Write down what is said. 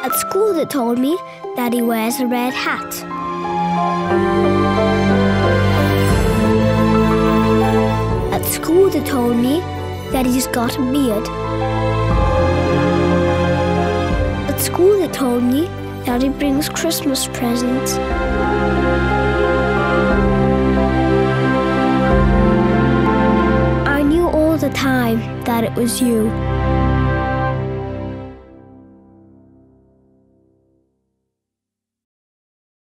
At school they told me that he wears a red hat. At school they told me that he's got a beard. At school they told me that he brings Christmas presents. I knew all the time that it was you.